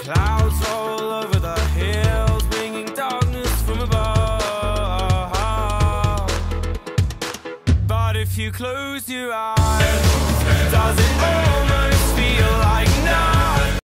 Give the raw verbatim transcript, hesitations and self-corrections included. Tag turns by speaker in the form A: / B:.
A: Clouds roll over the hills, bringing darkness from above. But if you close your eyes,